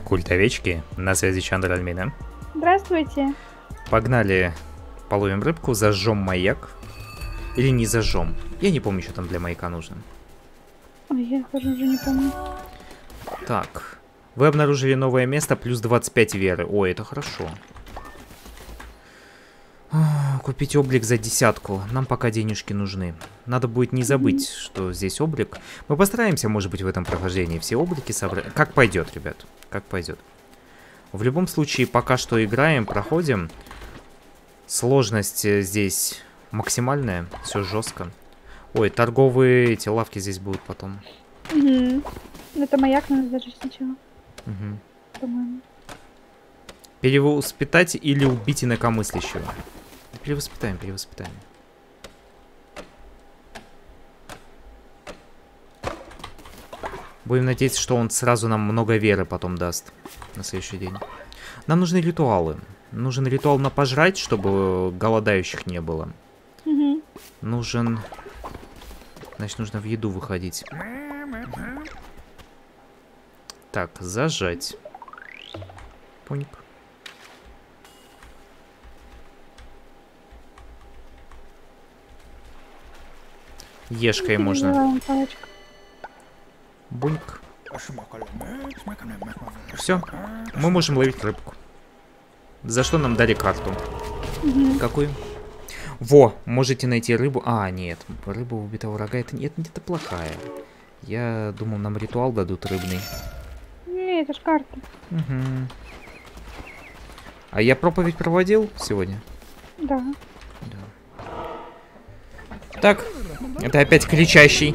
Культ овечки, на связи Чандра Альмина. Здравствуйте. Погнали, половим рыбку, зажжем маяк. Или не зажжем. Я не помню, что там для маяка нужно. Ой, я тоже уже не помню. Так, вы обнаружили новое место, плюс 25 веры. Ой, это хорошо. Купить облик за 10. Нам пока денежки нужны. Надо будет не забыть, что здесь облик. Мы постараемся, может быть, в этом прохождении все облики собрать. Как пойдет, ребят, как пойдет. В любом случае, пока что играем, проходим. Сложность здесь максимальная, все жестко. Ой, торговые эти лавки здесь будут потом. Это маяк надо зажечь сначала. По-моему. Перевоспитать или убить инакомыслящего? Перевоспитаем, перевоспитаем. Будем надеяться, что он сразу нам много веры потом даст на следующий день. Нам нужны ритуалы. Нужен ритуал на пожрать, чтобы голодающих не было. Нужен... Значит, нужно в еду выходить. Так, зажать. Поник. Ешкой можно. Буньк. Все. Мы можем ловить рыбку. За что нам дали карту? Какую? Во, можете найти рыбу. А, нет. Рыба убитого врага. Это где-то плохая. Я думал, нам ритуал дадут рыбный. Не, это ж карта. А я проповедь проводил сегодня? Да. Так, это опять кричащий.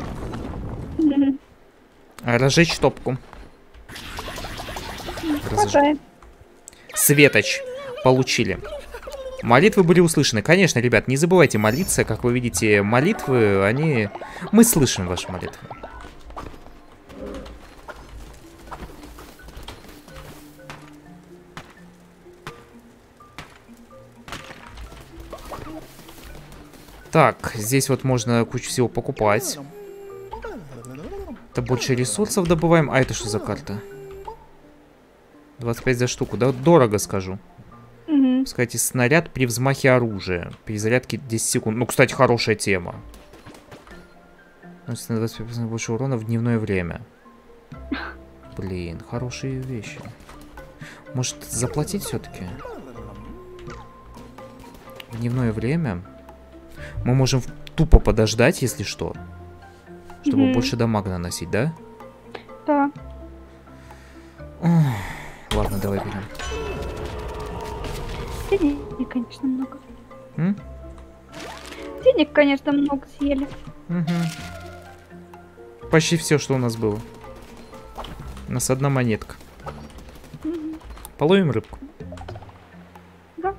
Разжечь топку. Светоч. Получили. Молитвы были услышаны. Конечно, ребят, не забывайте молиться. Как вы видите, молитвы, они... Мы слышим ваши молитвы. Так, здесь вот можно кучу всего покупать. Это больше ресурсов добываем. А это что за карта? 25 за штуку. Да, дорого скажу. Пускайте снаряд при взмахе оружия. При зарядке 10 секунд. Ну, кстати, хорошая тема. Наносит на 25% больше урона в дневное время. Блин, хорошие вещи. Может, заплатить все-таки? В дневное время... Мы можем тупо подождать, если что. Чтобы больше дамаг наносить, да? Да. Ладно, давай берем. Денег, конечно, много. Денег, конечно, много съели. Почти все, что у нас было. У нас одна монетка. Половим рыбку. Да.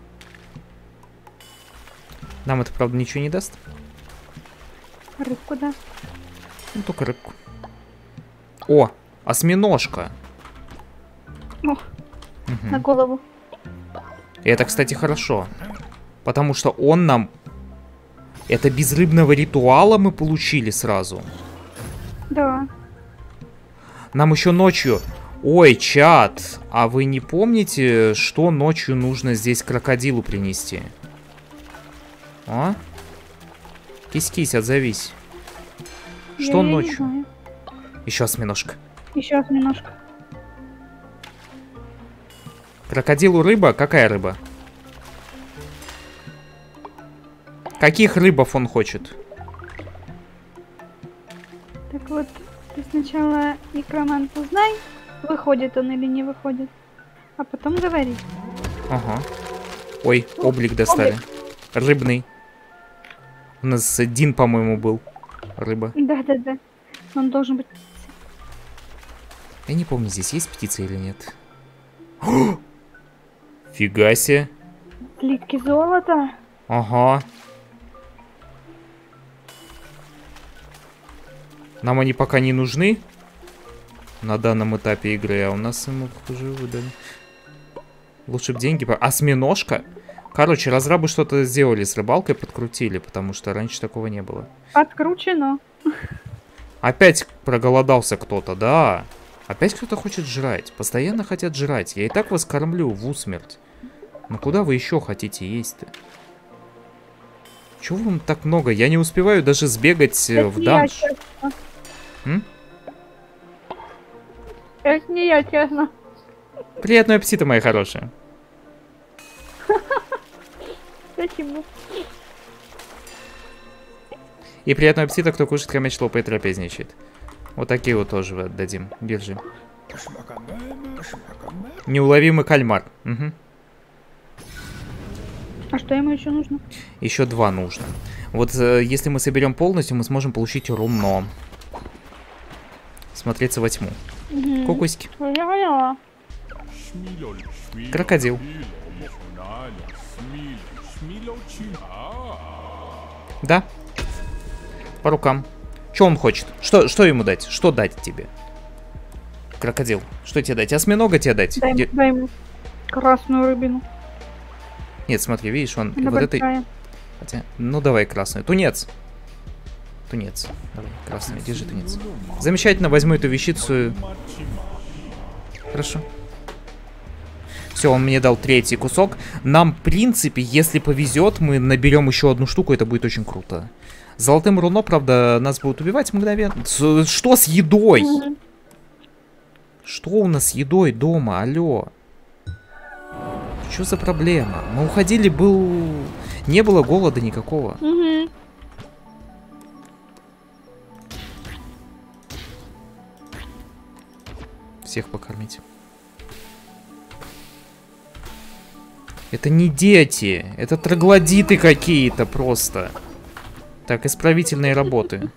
Нам это, правда, ничего не даст. Рыбку, да. Ну, только рыбку. О, осьминожка. О, на голову. И это, кстати, хорошо. Потому что он нам... Это без рыбного ритуала мы получили сразу. Да. Нам еще ночью... Ой, чат, а вы не помните, что ночью нужно здесь крокодилу принести? А? Кись-кись, отзовись. Что ночью? Еще осьминожка. Еще осьминожка. Крокодилу рыба? Какая рыба? Каких рыбов он хочет? Так вот, ты сначала некромант узнай, выходит он или не выходит. А потом говори. Ага. Ой, облик достали. Рыбный. У нас Дин, по-моему, был. Рыба. Да. Он должен быть... Я не помню, здесь есть птица или нет. О! Фига себе. Слитки золота. Ага. Нам они пока не нужны. На данном этапе игры. А у нас ему уже выдали. Лучше бы деньги... Осьминожка? Короче, разрабы что-то сделали с рыбалкой, подкрутили, потому что раньше такого не было. Подкручено. Опять проголодался кто-то, да. Опять кто-то хочет жрать. Постоянно хотят жрать. Я и так вас кормлю в усмерть. Ну куда вы еще хотите есть-то? Чего вам так много? Я не успеваю даже сбегать в данж. Это не я, честно. Приятного аппетита, моя хорошая. Спасибо. И приятного аппетита, кто кушает, хомяч, лопает, трапезничает. Вот такие вот тоже отдадим. Держи. Неуловимый кальмар. Угу. А что ему еще нужно? Еще 2 нужно. Вот если мы соберем полностью, мы сможем получить руно. Смотреться во тьму. Угу. Кукусики. Я поняла. Крокодил. Да. По рукам. Что он хочет? Что ему дать? Что дать тебе? Крокодил. Что тебе дать? Осьминога тебе дать? Дай ему красную рыбину. Нет, смотри, видишь, он... Она вот большая. Хотя... Ну, давай красную. Тунец. Тунец. Давай, красную. Держи тунец. Замечательно, возьму эту вещицу. Хорошо. Все, он мне дал 3-й кусок. Нам, в принципе, если повезет, мы наберем еще 1 штуку, это будет очень круто. Золотым руно, правда, нас будут убивать мгновенно. Что с едой? Что у нас с едой дома? Алло. Что за проблема? Мы уходили, не было голода никакого. Всех покормить. Это не дети, это троглодиты какие-то просто. Так, исправительные работы.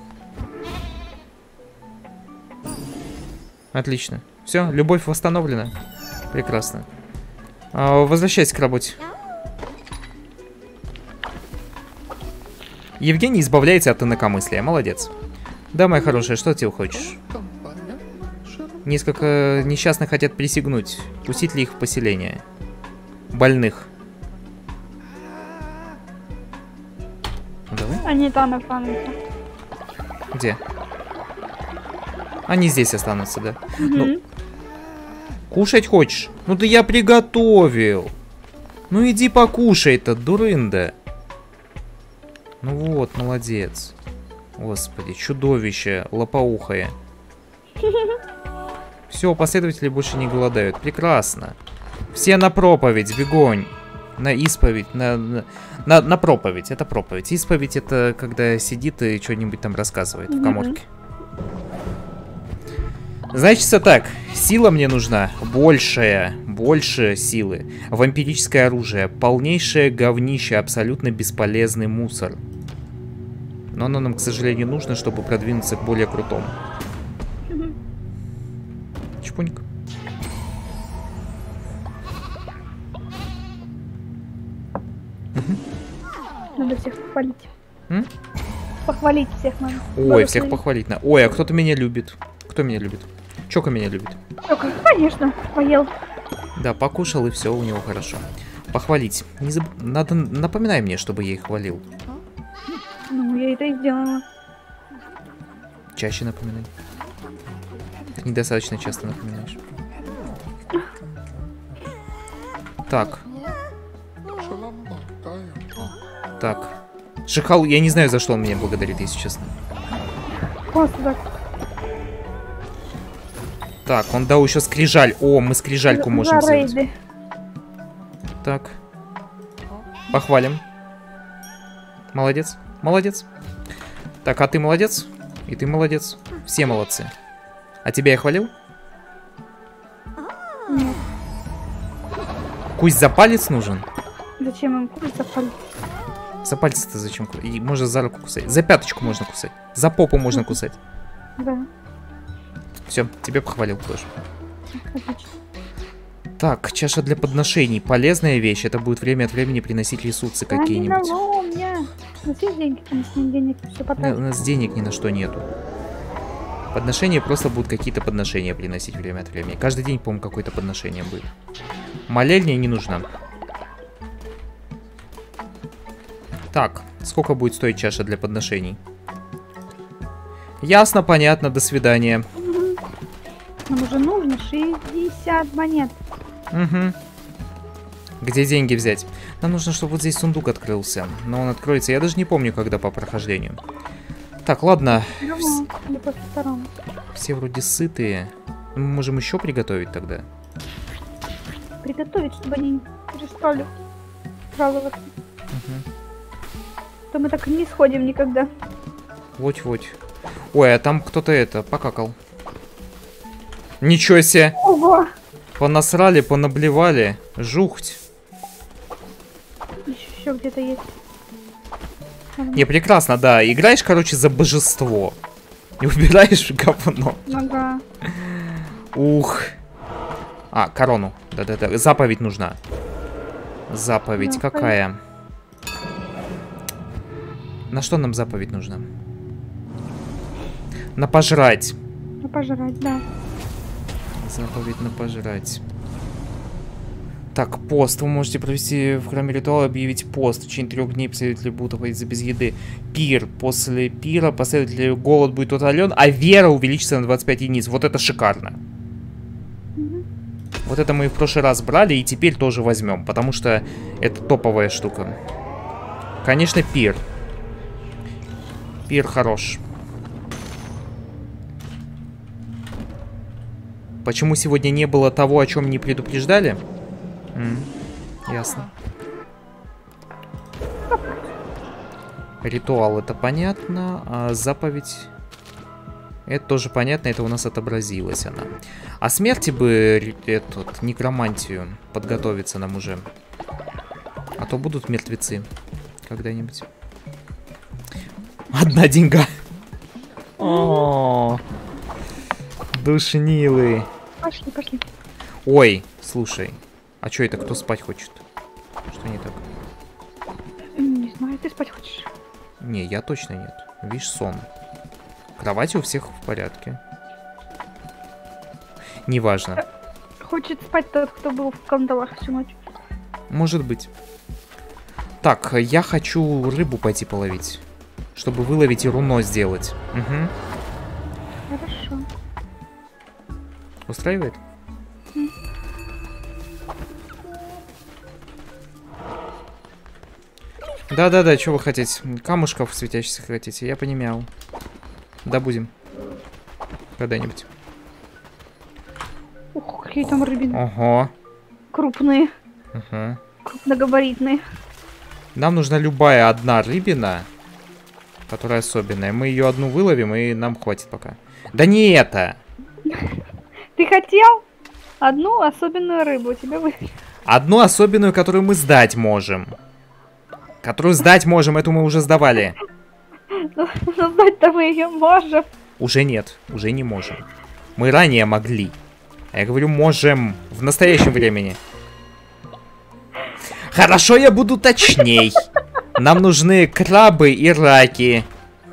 Отлично. Все, любовь восстановлена. Прекрасно. Возвращайся к работе. Евгений избавляется от инакомыслия. Молодец. Да, моя хорошая, что ты хочешь? Несколько несчастных хотят присягнуть. Пустить ли их в поселение? Больных. Ну, давай. Они там останутся. Где? Они здесь останутся, да? Ну, кушать хочешь? Ну да я приготовил. Ну иди покушай-то, дурында. Ну вот, молодец. Господи, чудовище лопоухое. Все, последователи больше не голодают. Прекрасно. Все на проповедь, бегонь. На исповедь, на проповедь. Это проповедь. Исповедь — это когда сидит и что-нибудь там рассказывает в каморке. Значит, так. Сила мне нужна. Больше силы. Вампирическое оружие. Полнейшее говнище. Абсолютно бесполезный мусор. Но оно нам, к сожалению, нужно, чтобы продвинуться к более крутому. Чпуньк. Надо всех похвалить. Похвалить всех надо. Ой, всех похвалить надо. Ой, а кто-то меня любит. Кто меня любит? Чока меня любит. Чока, конечно, поел. Да, покушал и все, у него хорошо. Похвалить. Надо, напоминай мне, чтобы я их хвалил. Ну, я это и сделала. Чаще напоминай. Ты недостаточно часто напоминаешь. Так. Так. Шихал, я не знаю, за что он меня благодарит, если честно. Просто так. Так, он дал еще скрижаль. О, мы скрижальку можем сделать. Так. Похвалим. Молодец. Молодец. Так, а ты молодец? И ты молодец. Все молодцы. А тебя я хвалил? Нет. Кусь за палец нужен? Зачем им кусь за палец? За пальцы-то зачем? И можно за руку кусать. За пяточку можно кусать. За попу можно кусать. Да. Все, тебе похвалил тоже. Отлично. Так, чаша для подношений. Полезная вещь. Это будет время от времени приносить ресурсы какие-нибудь. У меня. У нас есть деньги, у нас нет денег, все потратить. У нас денег ни на что нету. Подношения просто будут какие-то подношения приносить время от времени. Каждый день, по-моему, какое-то подношение будет. Молельня не нужна. Так, сколько будет стоить чаша для подношений? Ясно, понятно, до свидания. Нам уже нужно 60 монет. Угу. Где деньги взять? Нам нужно, чтобы вот здесь сундук открылся. Но он откроется, я даже не помню, когда по прохождению. Так, ладно. Или после второго. Все вроде сытые. Мы можем еще приготовить тогда. Приготовить, чтобы они перестали жаловаться. Угу. То мы так и не сходим никогда. Вот. Ой, а там кто-то покакал. Ничего себе! Ого! Понасрали, понаблевали. Жухть. Еще где-то есть. Не, прекрасно, да. Играешь, короче, за божество. И убираешь говно. Ага. Ух. А, корону. Да. Заповедь нужна. Заповедь какая? На что нам заповедь нужна? На пожрать. На пожрать, да. Заповедь на пожрать. Так, пост. Вы можете провести в храме ритуал, объявить пост. В течение 3 дней последователи будут обходиться без еды. Пир. После пира последователи голод будет утолен, а вера увеличится на 25 единиц. Вот это шикарно. Вот это мы в прошлый раз брали и теперь тоже возьмем, потому что это топовая штука. Конечно, пир. Пир хорош. Почему сегодня не было того, о чем не предупреждали? Ясно. Ритуал, это понятно. А заповедь... Это тоже понятно, это у нас отобразилась она. А смерти бы некромантию подготовиться нам уже. А то будут мертвецы когда-нибудь. Одна деньга. О, душнилы. Пошли. Ой, слушай. А что это? Кто спать хочет? Что не так? Не знаю, ты спать хочешь? Не, я точно нет. Видишь, сон. Кровати у всех в порядке. Неважно. Хочет спать тот, кто был в кандалах всю ночь. Может быть. Так, я хочу рыбу пойти половить. Чтобы выловить и руно сделать. Угу. Хорошо. Устраивает? Да, что вы хотите? Камушков светящихся хотите? Я понимал. Да, будем. Когда-нибудь. Ух, какие там рыбины. Ого. Крупные. Угу. Крупногабаритные. Нам нужна любая одна рыбина, которая особенная. Мы ее одну выловим, и нам хватит пока. Да не это! Ты хотел одну особенную рыбу, у тебя вы... Одну особенную, которую мы сдать можем. Которую сдать можем, эту мы уже сдавали. Но сдать-то мы ее можем. Уже нет, уже не можем. Мы ранее могли. А я говорю, можем. В настоящем времени. Хорошо, я буду точней. Нам нужны крабы и раки.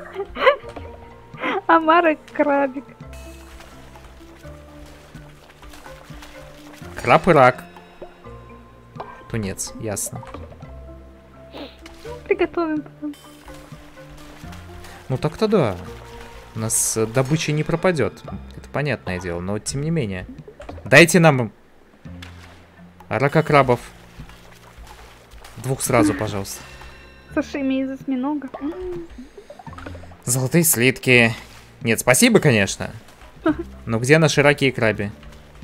Омар и крабик. Краб и рак. Тунец, ясно. Приготовим потом. Ну так-то да. У нас добыча не пропадет. Это понятное дело, но тем не менее. Дайте нам рака крабов. 2 сразу, пожалуйста. Сашими из осьминога. Золотые слитки. Нет, спасибо, конечно. Но где наши раки и краби?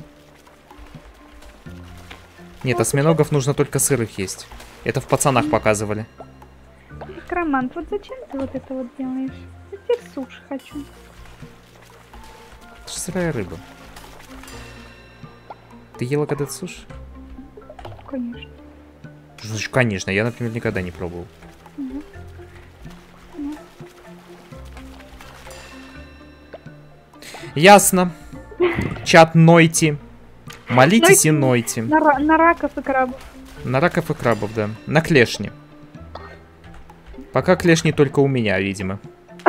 Нет, осьминогов нужно только сырых есть. Это в пацанах показывали. Некромант, вот зачем ты вот это вот делаешь? Я теперь суши хочу. Это же сырая рыба. Ты ела когда-то суши? Конечно. Значит, конечно, я, например, никогда не пробовал. Ясно. Чат нойти. Молитесь и нойте. На раков и крабов. На раков и крабов, да. На клешни. Пока клешни только у меня, видимо.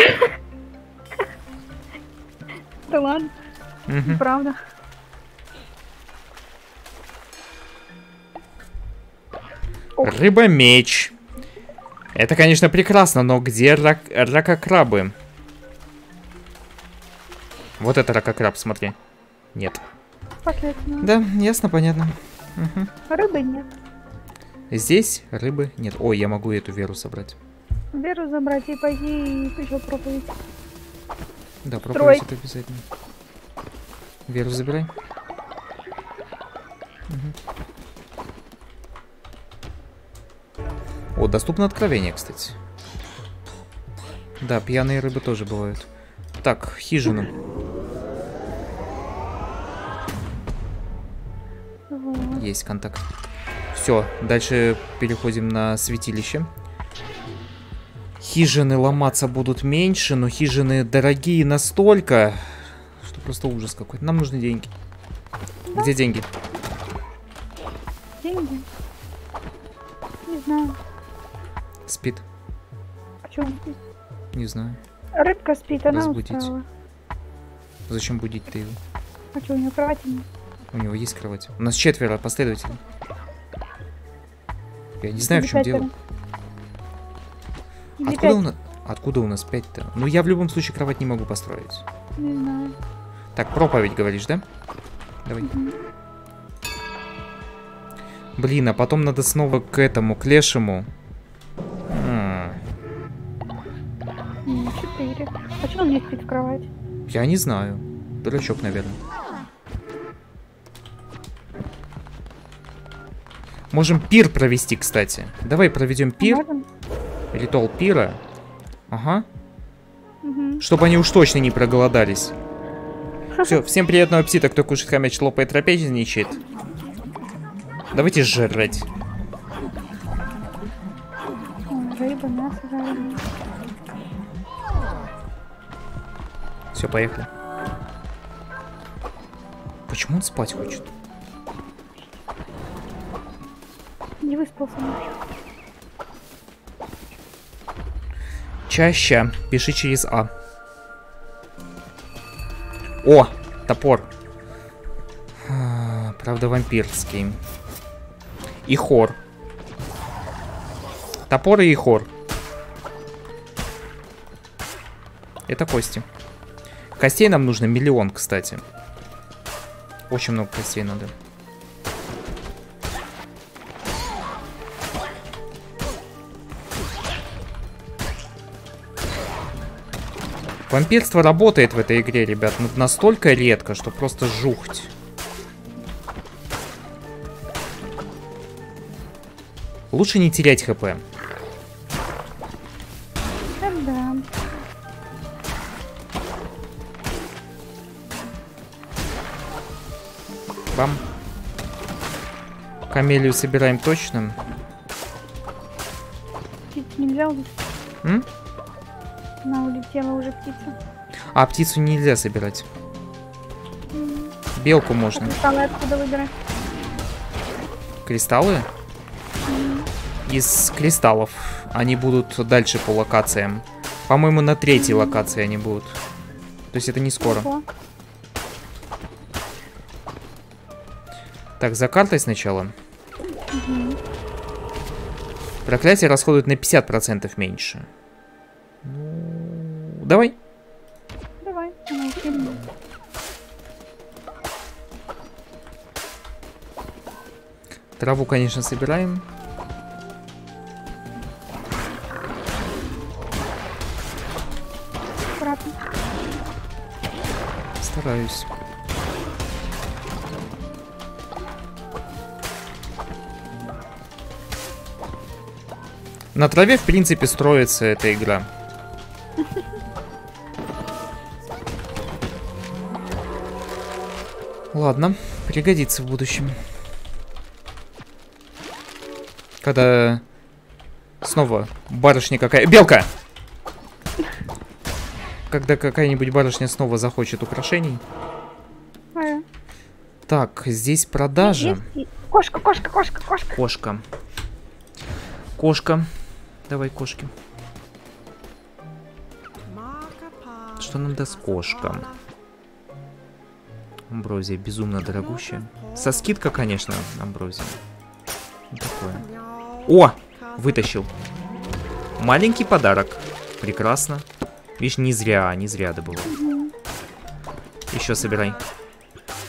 Да ладно. Правда. Рыба-меч. Это, конечно, прекрасно, но где рака-крабы? Вот это рака-краб, смотри. Нет. Последственно. Да, ясно, понятно. Угу. Рыбы нет. Здесь рыбы нет. Ой, я могу эту веру собрать. Веру забрать и пойти и еще проповедь. Да, проповедь это обязательно. Веру забирай. Угу. О, доступно откровение, кстати. Да, пьяные рыбы тоже бывают. Так, хижину. Вот. Есть контакт. Все, дальше переходим на святилище. Хижины ломаться будут меньше, но хижины дорогие настолько, что просто ужас какой-то. Нам нужны деньги. Да. Где деньги? Деньги? Не знаю. Спит. А что он спит? Не знаю. Рыбка спит, она Разбудить. устала. Зачем будить ты его? А что, у него кровати нет? У него есть кровать. У нас 4 последователей. Я не знаю, в чем дело. Откуда у нас 5-то? Ну, я в любом случае кровать не могу построить. Не знаю. Так, проповедь говоришь, да? Давай. Угу. Блин, а потом надо снова к этому, к лешему. 4. А что он не спит в кровать? Я не знаю. Дурачок, наверное. Можем пир провести, кстати. Давай проведем пир. Можем? Ритуал пира. Ага. Угу. Чтобы они уж точно не проголодались. Все, всем приятного аппетита. Кто кушает, хомячит, лопает, трапезничает. Давайте жрать. Рыба, мясо жареное. Все, поехали. Почему он спать хочет? Не выспался. Чаще пиши через А. О, топор. Правда, вампирский. И хор. Топор и хор. Это кости. Костей нам нужно 1 000 000, кстати. Очень много костей надо. Вампирство работает в этой игре, ребят. Но настолько редко, что просто жухть. Лучше не терять хп. Да. Бам. Камелию собираем точно. Птицу нельзя убить? М? Она улетела уже, птица. А, птицу нельзя собирать. Белку можно. Кристаллы откуда выбирать? Кристаллы? Из кристаллов. Они будут дальше по локациям. По-моему, на 3-й локации они будут. То есть это не скоро. Ого. Так, за картой сначала. Проклятие расходует на 50% меньше. Ну, давай. Давай, она усилена. Траву, конечно, собираем. Аккуратно. Стараюсь. На траве, в принципе, строится эта игра. Ладно, пригодится в будущем. Когда снова барышня какая... Белка! Когда какая-нибудь барышня снова захочет украшений. Так, здесь продажа. Кошка, кошка, кошка, кошка. Кошка. Кошка. Давай, кошки. Что нам даст кошка? Амброзия безумно дорогущая. Со скидкой, конечно, амброзия. Вот такое. О! Вытащил. Маленький подарок. Прекрасно. Видишь, не зря добывал. Еще собирай.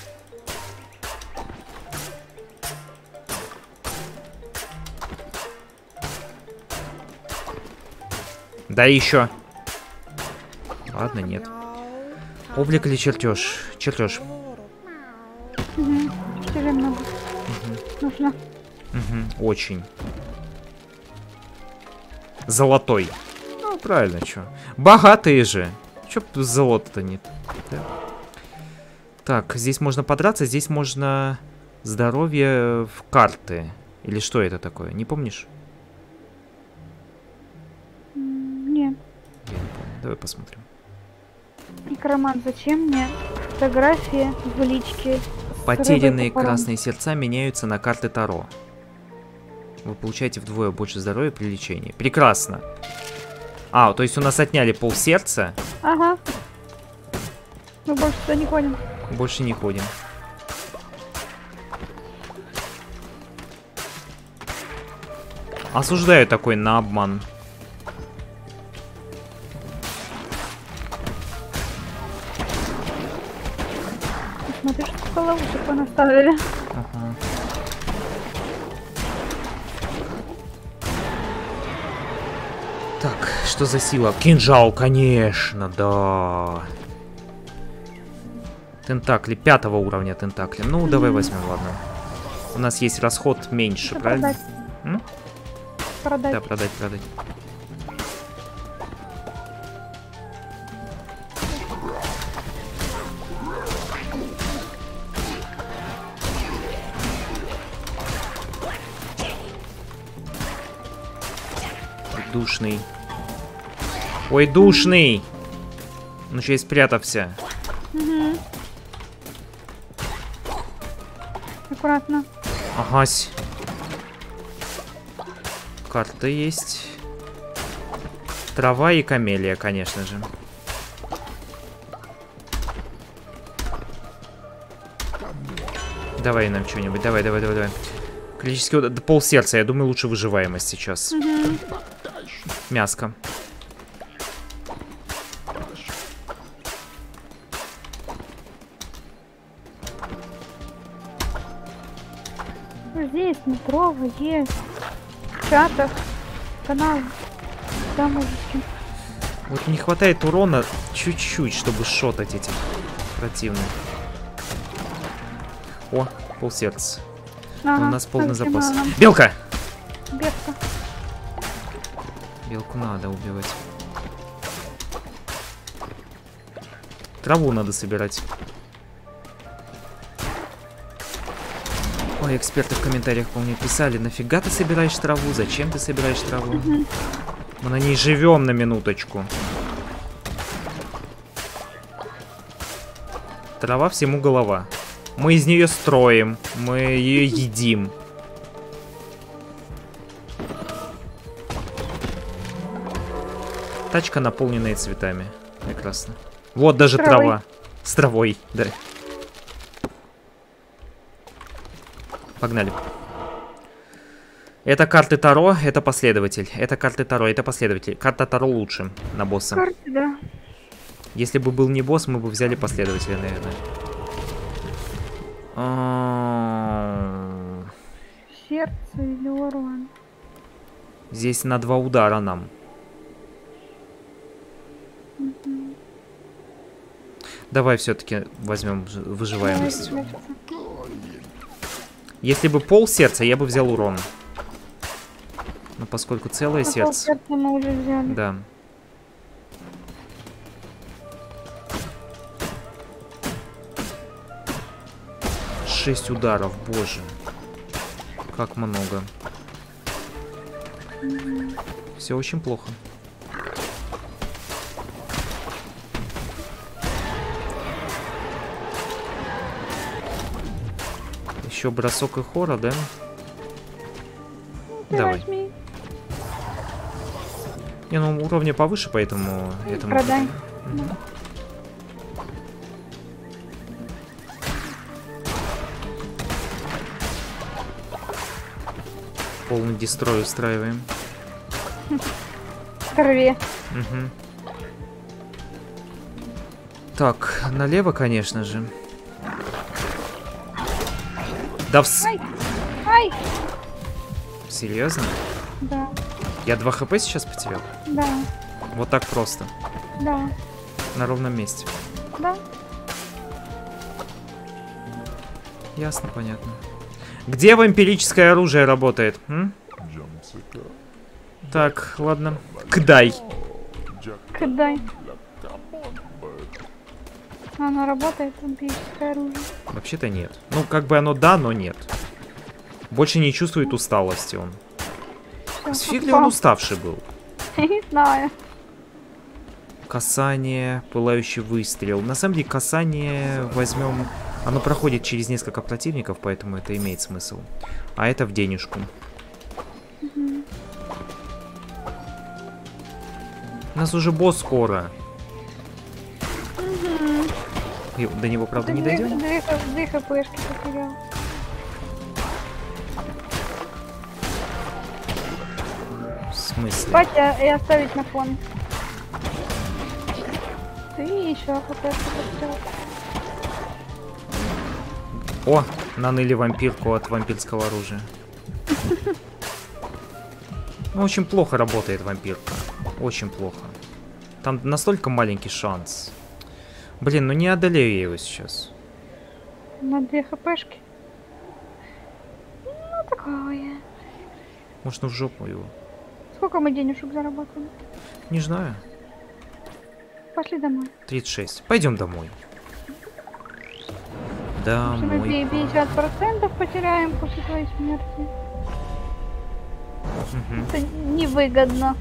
Да еще. Ладно, нет. Облик или чертеж? Чертеж. Угу. Тебе много. Нужно. Угу. Очень. Золотой. Ну, правильно, что. Богатые же. Чё золота-то нет? Да. Так, здесь можно подраться, здесь можно здоровье в карты. Или что это такое? Не помнишь? Нет. Я не помню. Давай посмотрим. Некромант, зачем мне фотографии в личке? Потерянные красные сердца меняются на карты Таро. Вы получаете вдвое больше здоровья при лечении. Прекрасно. А, то есть у нас отняли полсердца. Ага. Мы больше сюда не ходим. Больше не ходим. Осуждаю такой на обман. Смотри, что ловушек понаставили. Ага. Так, что за сила? Кинжал, конечно, да. Тентакли 5-го уровня тентакли. Ну, давай возьмем, ладно. У нас есть расход меньше, Это правильно? продать. Продать. Да, продать. Душный. Ой, душный! Он еще и спрятался. Угу. Аккуратно. Агась. Карта есть. Трава и камелия, конечно же. Давай нам что-нибудь. Давай. Критический удар. Да, полсердца. Я думаю, лучше выживаемость сейчас. Угу. Мяско. Здесь метро, есть. Чатах. Канал. Да, мужики. Вот не хватает урона чуть-чуть, чтобы шотать этих противных. О, полсердца. Ага, У нас полный запас. нам. Белка! Белка. Белку надо убивать. Траву надо собирать. Ой, эксперты в комментариях, помню, писали, нафига ты собираешь траву, зачем ты собираешь траву? Мы на ней живем, на минуточку. Трава всему голова. Мы из нее строим, мы ее едим. Тачка, наполненная цветами. Прекрасно. Вот даже трава. С травой, да. Погнали. Это карты Таро, это последователь. Это карты Таро, это последователь. Карта Таро лучше на босса. Карты, да. Если бы был не босс, мы бы взяли последователя, наверное. Сердце или урон? Здесь на 2 удара нам. Давай все-таки возьмем выживаемость. Если бы полсердца, я бы взял урон. Но поскольку целое сердце... Сердце мы уже взяли. Да. Шесть ударов, боже. Как много. Все очень плохо. Еще бросок и хора, да? Давай. Возьми. Не, ну уровни повыше, поэтому это Продай. Полный дестрой устраиваем. Рви. Угу. Так, налево, конечно же. Да Ай! Ай! Серьезно? Да. Я 2 хп сейчас потерял? Да. Вот так просто. Да. На ровном месте. Да. Ясно, понятно. Где вампирическое оружие работает? М? Так, ладно. Кдай. Кдай. Оно работает, вампирическое оружие. Вообще-то нет. Ну, как бы оно да, но нет. Больше не чувствует усталости он. С фиг ли он уставший был? Я не знаю. Касание, пылающий выстрел. На самом деле, касание возьмем... Оно проходит через несколько противников, поэтому это имеет смысл. А это в денежку. У нас уже босс скоро. И до него, правда, не дойдем? Две хпшки потерял. В смысле? Спать и оставить на фон. Ты еще хпшки потерял. О, наныли вампирку от вампирского оружия. Ну, очень плохо работает вампирка. Очень плохо. Там настолько маленький шанс. Блин, ну не одолею я его сейчас. На 2 хпшки. Ну, такое. Может, ну в жопу его. Сколько мы денежек заработали? Не знаю. Пошли домой. 36. Пойдем домой. Потому что мы Домой. 50% потеряем после твоей смерти. Мгм. Это невыгодно.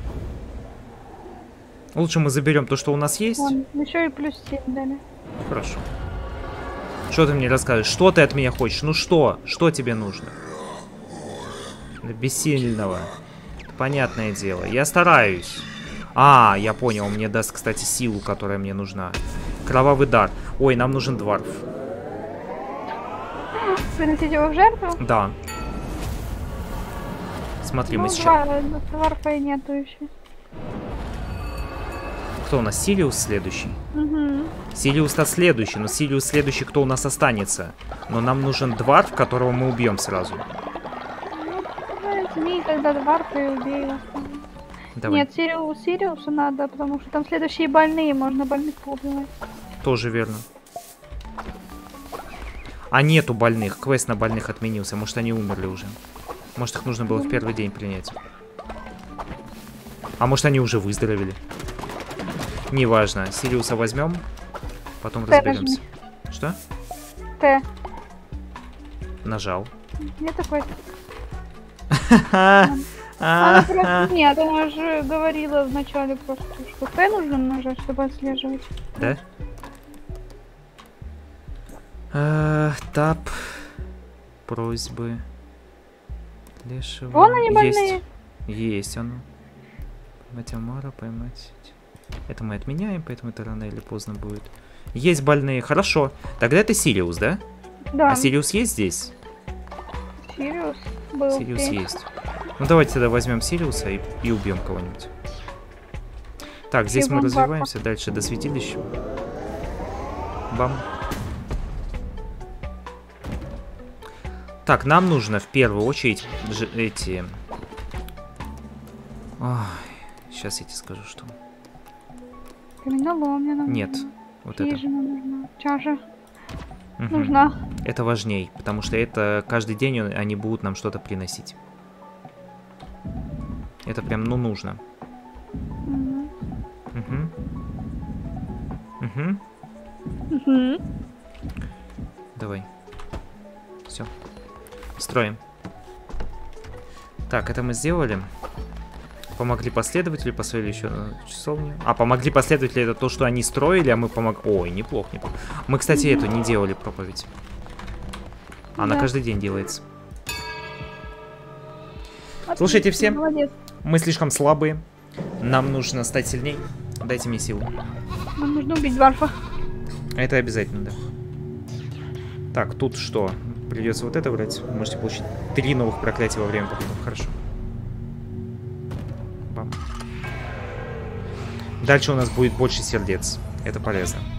Лучше мы заберем то, что у нас есть. Вон, еще и плюс 7 дали. Хорошо. Что ты мне расскажешь? Что ты от меня хочешь? Ну что? Что тебе нужно? Да бессильного. Понятное дело. Я стараюсь. А, я понял. Он мне даст, кстати, силу, которая мне нужна. Кровавый дар. Ой, нам нужен дварф. Приносить его в жертву? Да. Смотри, Ну, мы сейчас... дварфа и нету еще. Кто у нас? Сириус следующий? Угу. Сириус-то следующий, но Сириус следующий, кто у нас останется? Но нам нужен дварф, которого мы убьем сразу. Ну, возьми тогда дварфа и убей его. Давай. Нет, Сириусу надо, потому что там следующие больные, можно больных поубивать. Тоже верно. А нету больных. Квест на больных отменился. Может, они умерли уже. Может, их нужно было в первый день принять. А может, они уже выздоровели. Неважно. Сириуса возьмем. Потом разберемся. Что? Т. Нажал. Нет такой. Она просто... Нет, она же говорила вначале просто, что Т нужно нажать, чтобы отслеживать. Да? Тап. Просьбы. Лешего. Вон они больные. Есть оно. Поймать Амара, поймать. Это мы отменяем, поэтому это рано или поздно будет. Есть больные. Хорошо. Тогда это Сириус, да? Да. А Сириус есть здесь? Сириус был. Сириус есть. Ну давайте тогда возьмем Сириуса и убьем кого-нибудь. Так, здесь мы развиваемся дальше до святилища. Бам. Так, нам нужно в первую очередь эти... Ой, сейчас я тебе скажу, что... Каменоломня нам Нет, нужна. вот Хижина нужна. Чаша это. нужна. Это важней, потому что это каждый день они будут нам что-то приносить. Это прям, ну, нужно. Угу. Давай. Все. Строим. Так, это мы сделали. Помогли последователи, построили еще часовню. А, помогли последователи, это то, что они строили, а мы помогли... Ой, неплохо, неплохо. Мы, кстати, эту не делали проповедь. Она каждый день делается. Слушайте все, молодец. мы слишком слабые. Нам нужно стать сильней. Дайте мне силу. Нам нужно убить дварфа. Это обязательно, да. Так, тут что? Придется вот это брать. Вы можете получить 3 новых проклятия во время похода. Хорошо. Бам. Дальше у нас будет больше сердец. Это полезно.